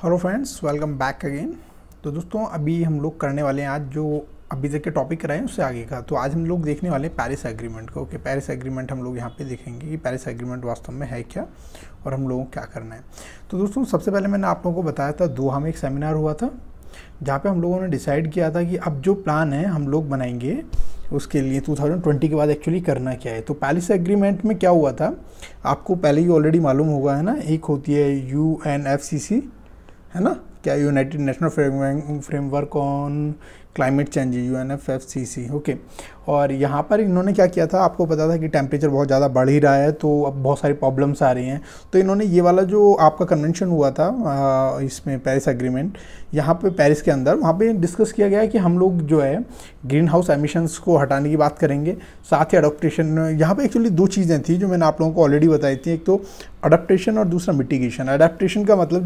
Hello friends, welcome back again. तो दोस्तों, अभी हम लोग करने वाले हैं आज जो अभी तक के टॉपिक कराए हैं उससे आगे का। तो आज हम लोग देखने वाले हैं पेरिस एग्रीमेंट को। ओके, पेरिस एग्रीमेंट हम लोग यहाँ पे देखेंगे कि पेरिस एग्रीमेंट वास्तव में है क्या और हम लोगों को क्या करना है। तो दोस्तों, सबसे पहले मैंने आप लोगों को बताया था दोहा में एक सेमिनार हुआ था जहाँ पे हम लोगों ने डिसाइड किया था कि अब जो प्लान है हम लोग बनाएंगे उसके लिए 2020 के बाद एक्चुअली करना क्या है। तो पेरिस एग्रीमेंट में क्या हुआ था आपको पहले ही ऑलरेडी मालूम होगा, है ना। एक होती है UNFCC, है ना, क्या united national framework on climate change, UNFCCC। Okay, और यहाँ पर इन्होंने क्या किया था, आपको पता था कि टेम्परेचर बहुत ज़्यादा बढ़ ही रहा है तो अब बहुत सारी प्रॉब्लम्स आ रही हैं। तो इन्होंने ये वाला जो आपका कन्वेंशन हुआ था इसमें पेरिस एग्रीमेंट, यहाँ पे पेरिस के अंदर वहाँ पे डिस्कस किया गया है कि हम लोग जो है ग्रीन हाउस एमिशंस को हटाने की बात करेंगे, साथ ही अडॉप्टेशन। यहाँ पे एक्चुअली दो चीज़ें थी जो मैंने आप लोगों को ऑलरेडी बताई थी, एक तो अडॉप्टेशन और दूसरा मिटिगेशन। अडॉप्टेशन का मतलब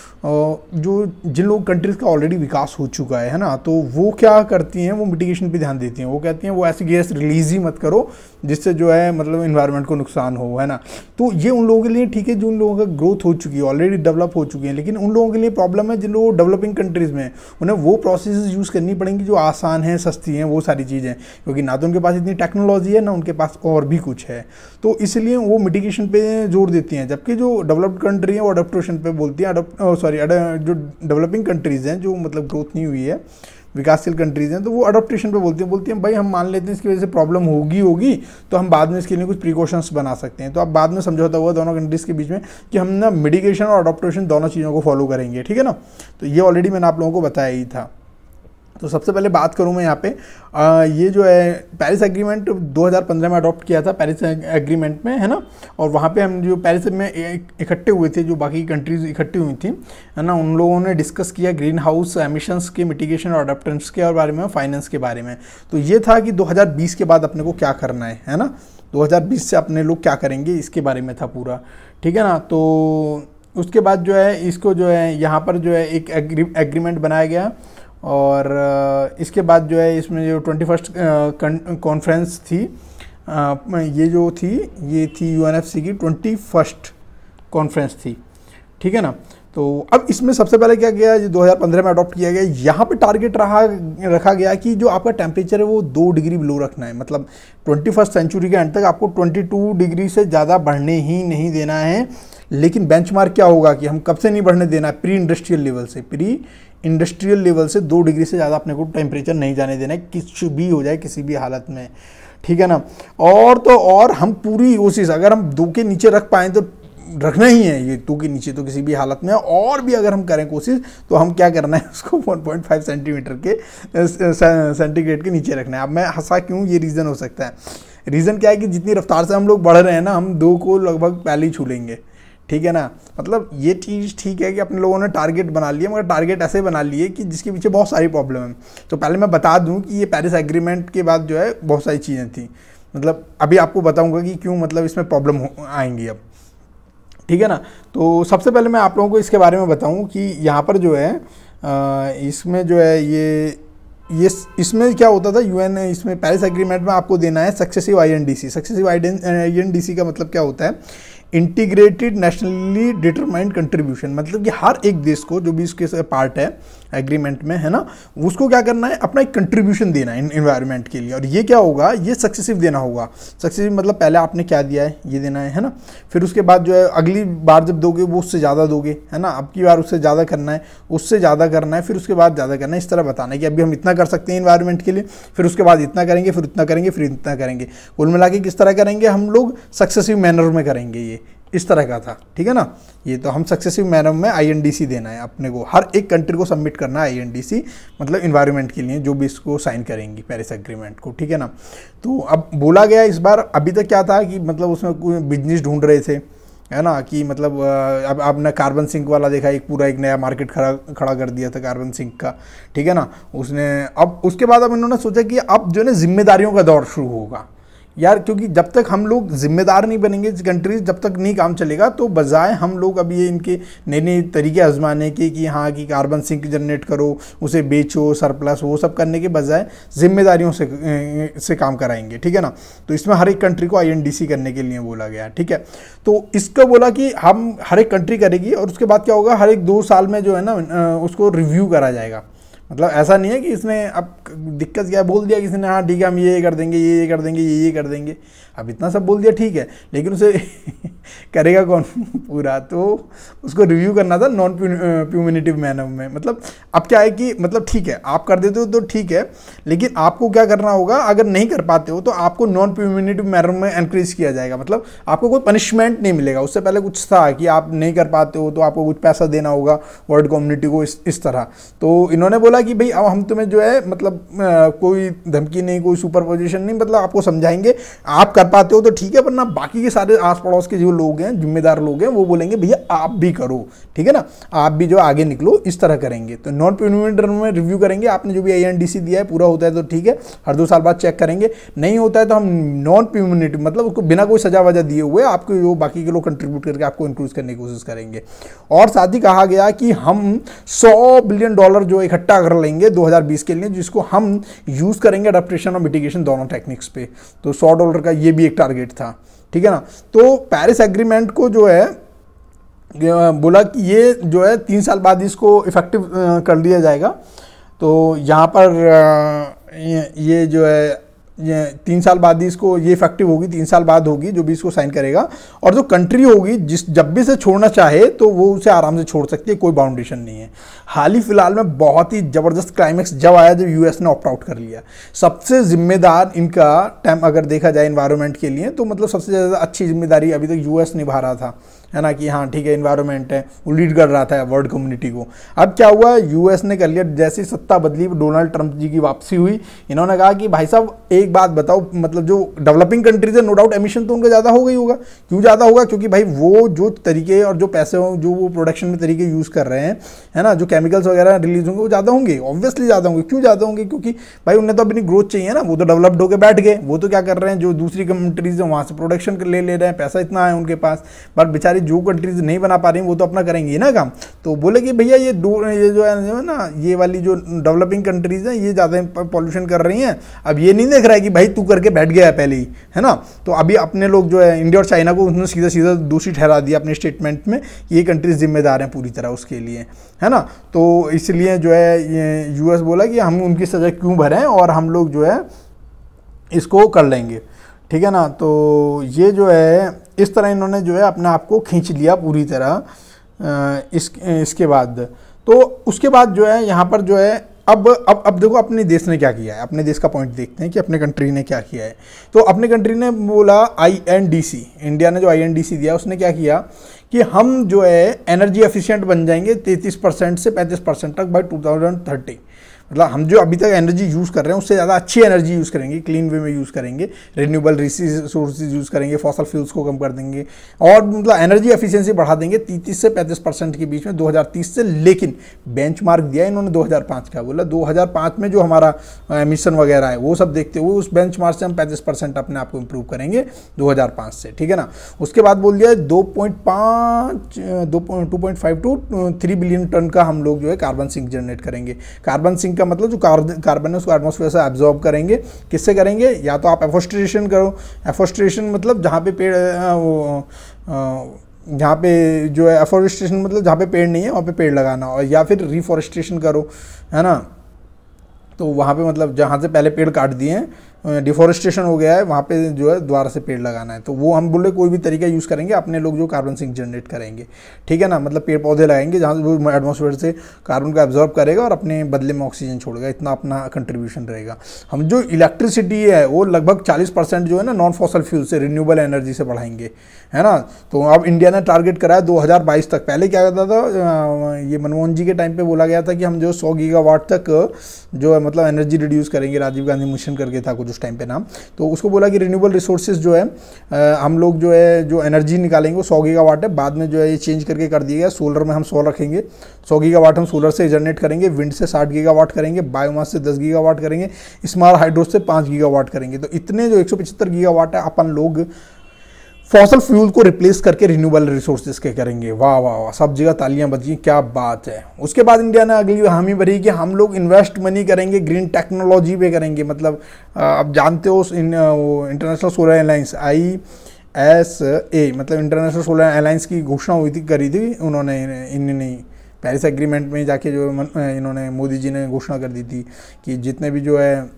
जो जिन लोग कंट्रीज़ का ऑलरेडी विकास हो चुका है ना, तो वो क्या करती हैं, वो मिटिगेशन पे ध्यान देती हैं। वो कहती हैं वो ऐसी गैस रिलीज ही मत करो जिससे जो है मतलब इन्वायरमेंट को नुकसान हो, है ना। तो ये उन लोगों के लिए ठीक है जो उन लोगों का ग्रोथ हो चुकी है, ऑलरेडी डेवलप हो चुकी है। लेकिन उन लोगों के लिए प्रॉब्लम है जिन लोगों डेवलपिंग कंट्रीज़ में, उन्हें वो प्रोसेस यूज़ करनी पड़ेंगी जो आसान है, सस्ती हैं, वो सारी चीज़ें, क्योंकि ना तो उनके पास इतनी टेक्नोलॉजी है ना उनके पास और भी कुछ है। तो इसलिए वो मिटिगेशन पे जोर देती हैं, जबकि जो डेवलप्ड कंट्री है वो अडॉप्टेशन पे बोलती हैं। जो डेवलपिंग कंट्रीज़ हैं, जो मतलब ग्रोथ नहीं हुई है, विकासशील कंट्रीज़ हैं, तो वो अडॉप्टेशन पे बोलती हैं भाई हम मान लेते हैं इसकी वजह से प्रॉब्लम होगी तो हम बाद में इसके लिए कुछ प्रिकॉशंस बना सकते हैं। तो अब बाद में समझौता हुआ दोनों कंट्रीज़ के बीच में कि हम ना मिटिगेशन और अडॉप्टेशन दोनों चीज़ों को फॉलो करेंगे, ठीक है ना। तो ये ऑलरेडी मैंने आप लोगों को बताया ही था। तो सबसे पहले बात करूं मैं यहाँ पे ये जो है पेरिस एग्रीमेंट 2015 में अडॉप्ट किया था पेरिस एग्रीमेंट में, है ना। और वहाँ पे हम जो पेरिस में इकट्ठे हुए थे, जो बाकी कंट्रीज इकट्ठी हुई थी, है ना, उन लोगों ने डिस्कस किया ग्रीन हाउस एमिशंस के मिटिगेशन और अडॉप्टेंस के बारे में, फाइनेंस के बारे में। तो ये था कि 2020 के बाद अपने को क्या करना है ना, 2020 से अपने लोग क्या करेंगे इसके बारे में था पूरा, ठीक है ना। तो उसके बाद जो है इसको जो है यहाँ पर जो है एक एग्रीमेंट बनाया गया। और इसके बाद जो है इसमें जो 21st कॉन्फ्रेंस थी, ये थी UNFCCC की 21st कॉन्फ्रेंस थी, ठीक है ना। तो अब इसमें सबसे पहले क्या किया, 2015 में अडॉप्ट किया गया। यहाँ पे टारगेट रखा गया कि जो आपका टेम्परेचर है वो 2 डिग्री बिलो रखना है, मतलब 21st सेंचुरी के एंड तक आपको 22 डिग्री से ज़्यादा बढ़ने ही नहीं देना है। लेकिन बेंचमार्क क्या होगा कि हम कब से नहीं बढ़ने देना है, प्री इंडस्ट्रियल लेवल से 2 डिग्री से ज़्यादा अपने को टेम्परेचर नहीं जाने देना है, कुछ भी हो जाए किसी भी हालत में, ठीक है ना। और तो और हम पूरी कोशिश, अगर हम 2 के नीचे रख पाएँ तो रखना ही है, ये 2 के नीचे तो किसी भी हालत में। और भी अगर हम करें कोशिश तो हम क्या करना है, उसको 1.5 सेंटीमीटर के सेंटीग्रेड के नीचे रखना है। अब मैं हंसा क्यों, ये रीज़न हो सकता है। रीज़न क्या है कि जितनी रफ्तार से हम लोग बढ़ रहे हैं ना, हम 2 को लगभग पहले ही छू लेंगे, ठीक है ना। मतलब ये चीज़ ठीक है कि अपने लोगों ने टारगेट बना लिया, मगर टारगेट ऐसे बना लिए कि जिसके पीछे बहुत सारी प्रॉब्लम है। तो पहले मैं बता दूं कि ये पेरिस एग्रीमेंट के बाद जो है बहुत सारी चीज़ें थी, मतलब अभी आपको बताऊंगा कि क्यों मतलब इसमें प्रॉब्लम आएंगी अब, ठीक है ना। तो सबसे पहले मैं आप लोगों को इसके बारे में बताऊं कि यहाँ पर जो है इसमें जो है ये इसमें क्या होता था, इसमें पेरिस एग्रीमेंट में आपको देना है सक्सेसिव INDC का मतलब क्या होता है, इंटीग्रेटेड नेशनली डिटरमाइंड कंट्रीब्यूशन। मतलब कि हर एक देश को जो भी इसके पार्ट है एग्रीमेंट में, है ना, उसको क्या करना है, अपना एक कंट्रीब्यूशन देना है इन्वायरमेंट के लिए। और ये क्या होगा, ये सक्सेसिव देना होगा। सक्सेसिव मतलब पहले आपने क्या दिया है ये देना है ना। फिर उसके बाद जो है अगली बार जब दोगे वो उससे ज़्यादा दोगे, है ना। अब की बार उससे ज़्यादा करना है, उससे ज़्यादा करना है, फिर उसके बाद ज़्यादा करना है। इस तरह बताना है कि अभी हम इतना कर सकते हैं इन्वायरमेंट के लिए, फिर उसके बाद इतना करेंगे, फिर इतना करेंगे, फिर इतना करेंगे। कुल मिला के किस तरह करेंगे हम लोग, सक्सेसिव मैनर में करेंगे, ये इस तरह का था, ठीक है ना। ये तो हम सक्सेसिव मैनर में INDC देना है अपने को, हर एक कंट्री को सबमिट करना है INDC, मतलब इन्वायरमेंट के लिए जो भी इसको साइन करेंगी पेरिस एग्रीमेंट को, ठीक है ना। तो अब बोला गया इस बार, अभी तक क्या था कि मतलब उसमें कोई बिजनेस ढूंढ रहे थे, है ना, कि मतलब अब आपने कार्बन सिंक वाला देखा, एक पूरा एक नया मार्केट खड़ा कर दिया था कार्बन सिंक का, ठीक है ना उसने। अब उसके बाद अब इन्होंने सोचा कि अब जो है ना जिम्मेदारियों का दौर शुरू होगा, यार क्योंकि जब तक हम लोग जिम्मेदार नहीं बनेंगे कंट्रीज, जब तक नहीं काम चलेगा। तो बजाय हम लोग अब ये इनके नए नए तरीके आजमाने के कि हाँ कि कार्बन सिंक जनरेट करो, उसे बेचो, सरप्लस, वो सब करने के बजाय जिम्मेदारियों से काम कराएंगे, ठीक है ना। तो इसमें हर एक कंट्री को INDC करने के लिए बोला गया, ठीक है। तो इसका बोला कि हम हर एक कंट्री करेगी और उसके बाद क्या होगा, हर एक 2 साल में जो है ना उसको रिव्यू करा जाएगा। मतलब ऐसा नहीं है कि इसने अब दिक्कत क्या बोल दिया किसी ने, हाँ ठीक है हम ये कर देंगे, ये कर देंगे, ये कर देंगे, अब इतना सब बोल दिया ठीक है, लेकिन उसे करेगा कौन पूरा। तो उसको रिव्यू करना था नॉन प्यूमिनेटिव मैनर में। मतलब अब क्या है कि मतलब ठीक है आप कर देते हो तो ठीक है, लेकिन आपको क्या करना होगा, अगर नहीं कर पाते हो तो आपको नॉन प्यूमिनेटिव मैनर में एनकरेज किया जाएगा। मतलब आपको कोई पनिशमेंट नहीं मिलेगा। उससे पहले कुछ था कि आप नहीं कर पाते हो तो आपको कुछ पैसा देना होगा वर्ल्ड कम्युनिटी को, इस तरह। तो इन्होंने बोला कि भाई अब हम तुम्हें जो है मतलब कोई धमकी नहीं, कोई सुपरपोजिशन नहीं, मतलब आपको समझाएंगे, आप कर पाते हो तो ठीक है, वरना बाकी के सारे आस पड़ोस के जो लोग हैं, जिम्मेदार लोग हैं, वो बोलेंगे भैया आप भी करो, ठीक है ना, आप भी जो आगे निकलो, इस तरह करेंगे। तो नॉन प्यूनिटिव में रिव्यू करेंगे, आपने जो भी INDC दिया है पूरा होता है तो ठीक है, हर 2 साल बाद चेक करेंगे, नहीं होता है तो हम नॉन प्यूनिटिव मतलब उसको बिना कोई सजा वजह दिए हुए आपको जो बाकी के लोग कंट्रीब्यूट करके आपको इंक्लूड करने की कोशिश करेंगे। और साथ ही कहा गया कि हम $100 बिलियन जो इकट्ठा कर लेंगे 2020 के लिए, जिसको हम यूज करेंगे अडॉप्टेशन और मिटिगेशन दोनों टेक्निक्स पे। तो $100 का ये भी एक टारगेट था, ठीक है ना। तो पेरिस एग्रीमेंट को जो है बोला कि ये जो है 3 साल बाद इसको इफेक्टिव कर दिया जाएगा। तो यहाँ पर ये जो है ये 3 साल बाद ही इसको ये इफेक्टिव होगी, 3 साल बाद होगी जो भी इसको साइन करेगा। और जो कंट्री होगी जब भी से छोड़ना चाहे तो वो उसे आराम से छोड़ सकती है, कोई बाउंडेशन नहीं है। हाल ही फिलहाल में बहुत ही जबरदस्त क्लाइमेक्स जब आया जब US ने ऑप्ट आउट कर लिया। सबसे जिम्मेदार इनका टाइम अगर देखा जाए इन्वायरमेंट के लिए, तो मतलब सबसे ज़्यादा अच्छी जिम्मेदारी अभी तक US निभा रहा था, है ना, कि हाँ ठीक है इन्वायरमेंट है, वो लीड कर रहा था वर्ल्ड कम्युनिटी को। अब क्या हुआ, US ने कर लिया, जैसी सत्ता बदली, डोनाल्ड ट्रंप जी की वापसी हुई, इन्होंने कहा कि भाई साहब एक बात बताओ, मतलब जो डेवलपिंग कंट्रीज है नो डाउट एमिशन तो उनका ज़्यादा हो गई होगा। क्यों ज़्यादा होगा, क्योंकि भाई वो जो तरीके और जो पैसे जो वो प्रोडक्शन में तरीके यूज़ कर रहे हैं, है ना, जो केमिकल्स वगैरह रिलीज होंगे वो ज़्यादा होंगे, ऑब्वियसली ज़्यादा होंगे। क्यों ज़्यादा होंगे, क्योंकि भाई उन्हें तो अपनी ग्रोथ चाहिए ना, वो तो डेवलप्ड होकर बैठ गए, वो तो क्या कर रहे हैं, जो दूसरी कंट्रीज हैं वहाँ से प्रोडक्शन ले रहे हैं, पैसा इतना है उनके पास, बट बेचारी जो कंट्रीज नहीं बना पा रही वो तो अपना करेंगी ना काम। तो बोले कि भैया ये जो है ना, ये वाली जो डेवलपिंग कंट्रीज हैं ये ज़्यादा पॉल्यूशन कर रही हैं। अब ये नहीं देख रहा है कि भाई तू करके बैठ गया है पहले ही, है ना। तो अभी अपने लोग जो है इंडिया और चाइना को उन्होंने सीधा सीधा दोषी ठहरा दिया अपने स्टेटमेंट में, ये कंट्रीज जिम्मेदार हैं पूरी तरह उसके लिए, है ना। तो इसलिए जो है ये US बोला कि हम उनकी सजा क्यों भरें और हम लोग जो है इसको कर लेंगे, ठीक है ना। तो ये जो है इस तरह इन्होंने जो है अपने आप को खींच लिया पूरी तरह। इसके बाद तो उसके बाद जो है यहाँ पर जो है अब देखो अपने देश ने क्या किया है, अपने देश का पॉइंट देखते हैं कि अपने कंट्री ने क्या किया है। तो अपने कंट्री ने बोला INDC, इंडिया ने जो INDC दिया उसने क्या किया कि हम जो है एनर्जी एफिशिएंट बन जाएंगे 33% से 35% तक बाय 2030। मतलब हम जो अभी तक एनर्जी यूज़ कर रहे हैं उससे ज़्यादा अच्छी एनर्जी यूज़ करेंगे, क्लीन वे में यूज़ करेंगे, रिन्यूएबल रिसोर्सेज यूज़ करेंगे, फॉसल फ्यूल्स को कम कर देंगे और मतलब एनर्जी एफिशिएंसी बढ़ा देंगे 33 से 35% के बीच में 2030 से। लेकिन बेंचमार्क दिया इन्होंने 2005 का, बोला 2005 में जो हमारा एमिशन वगैरह है वो सब देखते हुए उस बेंचमार्क से हम 35% अपने आप को इम्प्रूव करेंगे 2005 से, ठीक है ना। उसके बाद बोल दिया 2.5 टू 3 बिलियन टन का हम लोग जो है कार्बन सिंक जनरेट करेंगे। कार्बन सिंक का मतलब जो कार्बन है उसको एटमॉस्फेयर से एब्जॉर्ब करेंगे। किससे करेंगे, या तो आप एफोरेस्टेशन करो, एफोरेस्टेशन मतलब जहाँ पे पेड़ जहाँ पे जो है एफोरेस्टेशन मतलब जहाँ पे पेड़ नहीं है वहाँ पे पेड़ लगाना, और या फिर रिफॉरेस्टेशन करो, है ना। तो वहाँ पे मतलब जहाँ से पहले पेड़ काट दिए हैं, डिफॉरेस्टेशन हो गया है, वहाँ पे जो है दोबारा से पेड़ लगाना है। तो वो हम बोले कोई भी तरीका यूज़ करेंगे अपने लोग जो कार्बन सिंक जनरेट करेंगे, ठीक है ना। मतलब पेड़ पौधे लगाएंगे जहाँ वो एटमॉस्फेयर से कार्बन को एब्जॉर्ब करेगा और अपने बदले में ऑक्सीजन छोड़ेगा, इतना अपना कंट्रीब्यूशन रहेगा। हम जो इलेक्ट्रिसिटी है वो लगभग 40% जो है ना नॉन फॉसल फ्यूल से, रिन्यूएबल एनर्जी से बढ़ाएंगे, है ना। तो अब इंडिया ने टारगेट कराया 2022 तक। पहले क्या कहता था, ये मनमोहन जी के टाइम पे बोला गया था कि हम जो 100 गीगावाट तक जो है मतलब एनर्जी रिड्यूस करेंगे, राजीव गांधी मिशन करके था कुछ उस टाइम पे नाम। तो उसको बोला कि रिन्यूएबल रिसोर्सेज जो है हम लोग जो है जो एनर्जी निकालेंगे वो 100 गीगावाट है, बाद में जो है ये चेंज करके कर दिया गया, सोलर में हम 100 रखेंगे, 100 गीगावाट हम सोलर से जनरेट करेंगे, विंड से 60 गीगावाट करेंगे, बायोमास से 10 गीगावाट करेंगे, स्मॉल हाइड्रो से 5 गीगावाट करेंगे। तो इतने जो 175 गीगावाट है अपन लोग फॉसल फ्यूल को रिप्लेस करके रिन्यूएबल रिसोर्सेज के करेंगे। वाह वाह वाह, सब जगह तालियां बजी, क्या बात है। उसके बाद इंडिया ने अगली हामी भरी कि हम लोग इन्वेस्ट मनी करेंगे ग्रीन टेक्नोलॉजी पे करेंगे। मतलब आप जानते हो इंटरनेशनल सोलर अलायंस ISA, मतलब इंटरनेशनल सोलर अलायंस की घोषणा हुई थी, करी थी उन्होंने, इन्होंने पेरिस एग्रीमेंट में जाके जो इन्होंने मोदी जी ने घोषणा कर दी थी कि जितने भी जो है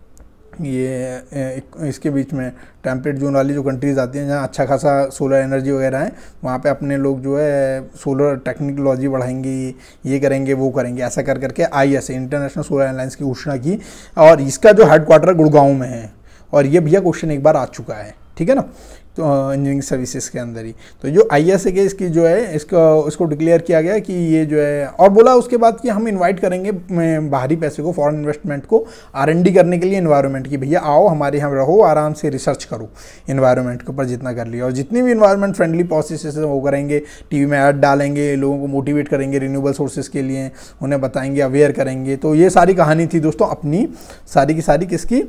ये इसके बीच में टेम्परेट जोन वाली जो कंट्रीज़ आती हैं जहाँ अच्छा खासा सोलर एनर्जी वगैरह है, वहाँ पे अपने लोग जो है सोलर टेक्नोलॉजी बढ़ाएंगे, ये करेंगे वो करेंगे, ऐसा कर करके ISA इंटरनेशनल सोलर अलायंस की घोषणा की। और इसका जो हेडक्वार्टर गुड़गांव में है, और ये भैया क्वेश्चन एक बार आ चुका है, ठीक है ना, तो इंजीनियरिंग सर्विसेज के अंदर ही। तो जो ISA के इसकी जो है इसको डिक्लेयर किया गया कि ये जो है, और बोला उसके बाद कि हम इनवाइट करेंगे बाहरी पैसे को, फॉरेन इन्वेस्टमेंट को R&D करने के लिए एनवायरनमेंट की, भैया आओ हमारे यहाँ रहो, आराम से रिसर्च करो एनवायरनमेंट के ऊपर जितना कर लिया, और जितनी भी एनवायरनमेंट फ्रेंडली प्रोसेसेस है वो करेंगे, टीवी में ऐड डालेंगे, लोगों को मोटिवेट करेंगे रिन्यूएबल सोर्सेज के लिए, उन्हें बताएंगे, अवेयर करेंगे। तो ये सारी कहानी थी दोस्तों अपनी सारी की सारी किसकी,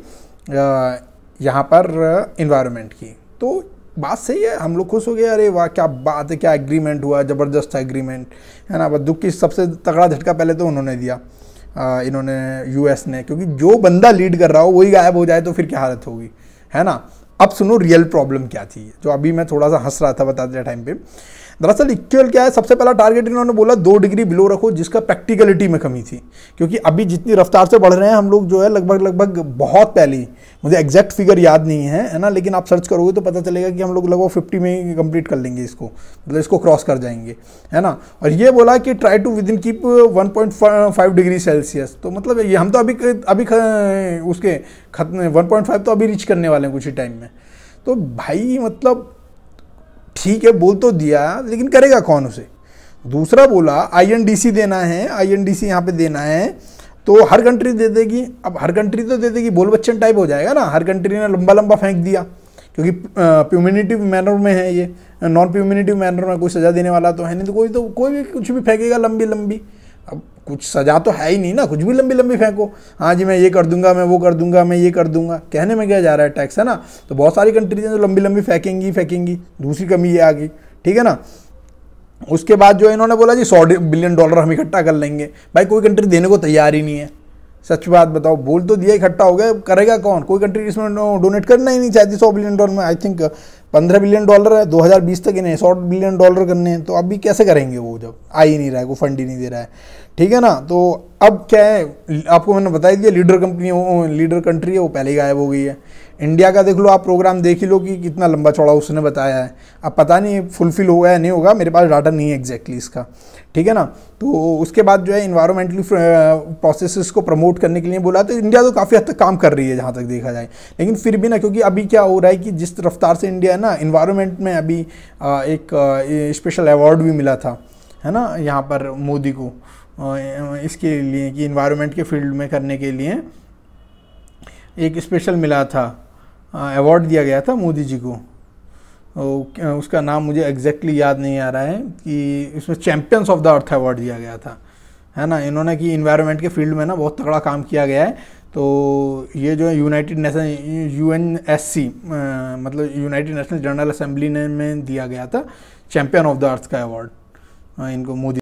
यहाँ पर एनवायरनमेंट की। तो बात सही है, हम लोग खुश हो गए, अरे वाह क्या बात है, क्या एग्रीमेंट हुआ, ज़बरदस्त एग्रीमेंट है ना। बस दुख की सबसे तगड़ा झटका पहले तो उन्होंने दिया, इन्होंने US ने, क्योंकि जो बंदा लीड कर रहा हो वही गायब हो जाए तो फिर क्या हालत होगी, है ना। अब सुनो रियल प्रॉब्लम क्या थी, जो अभी मैं थोड़ा सा हंस रहा था बताते टाइम पे। दरअसल इक्वल क्या है, सबसे पहला टारगेट इन्होंने बोला 2 डिग्री बिलो रखो, जिसका प्रैक्टिकलिटी में कमी थी, क्योंकि अभी जितनी रफ्तार से बढ़ रहे हैं हम लोग जो है लगभग बहुत पहले, मुझे एग्जैक्ट फिगर याद नहीं है ना, लेकिन आप सर्च करोगे तो पता चलेगा कि हम लोग लगभग 50 में ही कंप्लीट कर लेंगे इसको, मतलब इसको क्रॉस कर जाएंगे, है ना। और ये बोला कि try to within keep 1.5 degree Celsius. तो मतलब ये हम तो अभी उसके 1.5 तो अभी रीच करने वाले हैं कुछ ही टाइम में। तो भाई मतलब ठीक है, बोल तो दिया, लेकिन करेगा कौन उसे। दूसरा बोला INDC देना है, INDC यहाँ पे देना है, तो हर कंट्री दे देगी। अब हर कंट्री तो दे देगी, बोल बच्चन टाइप हो जाएगा ना, हर कंट्री ने लंबा लंबा फेंक दिया, क्योंकि प्यूमिनेटिव मैनर में है ये, नॉन प्यूमिनेटिव मैनर में कोई सजा देने वाला तो है नहीं, तो कोई भी कुछ भी फेंकेगा लंबी लंबी। अब कुछ सजा तो है ही नहीं ना, कुछ भी लंबी लंबी फेंको, हाँ जी मैं ये कर दूंगा, मैं वो कर दूंगा, मैं ये कर दूंगा, कहने में क्या जा रहा है, टैक्स है ना। तो बहुत सारी कंट्रीज हैं जो लंबी लंबी फेंकेंगी। दूसरी कमी ये आ गई, ठीक है ना। उसके बाद जो इन्होंने बोला जी $100 बिलियन हम इकट्ठा कर लेंगे। भाई कोई कंट्री देने को तैयार ही नहीं है, सच बात बताओ, बोल तो दिया इकट्ठा हो गया, करेगा कौन। कोई कंट्री इसमें डोनेट करना ही नहीं चाहती $100 बिलियन में। आई थिंक $15 बिलियन है, 2020 तक इन्हें $100 बिलियन करने हैं, तो अभी कैसे करेंगे वो, जब आ ही नहीं रहा है, कोई फंड ही नहीं दे रहा है, ठीक है ना। तो अब क्या है, आपको मैंने बता दिया, लीडर कंट्री है वो पहले ही गायब हो गई है। इंडिया का देख लो आप, प्रोग्राम देख ही लो कि कितना लंबा चौड़ा उसने बताया है। अब पता नहीं फुलफिल होगा या नहीं होगा, मेरे पास डाटा नहीं है एग्जैक्टली इसका, ठीक है ना। तो उसके बाद जो है इन्वायरमेंटली प्रोसेसेस को प्रमोट करने के लिए बोला, तो इंडिया तो काफ़ी हद तक काम कर रही है जहाँ तक देखा जाए, लेकिन फिर भी ना, क्योंकि अभी क्या हो रहा है कि जिस रफ्तार से इंडिया है ना, इन्वायरमेंट में अभी एक स्पेशल अवार्ड भी मिला था, है ना, यहाँ पर मोदी को इसके लिए कि इन्वायरमेंट के फील्ड में करने के लिए एक स्पेशल मिला था, अवार्ड दिया गया था मोदी जी को। उसका नाम मुझे एग्जैक्टली याद नहीं आ रहा है, कि इसमें champions of the earth award दिया गया था, है ना। इन्होंने कि इन्वायरमेंट के फील्ड में ना बहुत तगड़ा काम किया गया है। तो ये जो है यूनाइटेड नेशन UNSC मतलब यूनाइटेड नेशनल जनरल असेंबली ने में दिया गया था चैम्पियन ऑफ द अर्थ का अवार्ड इनको मोदी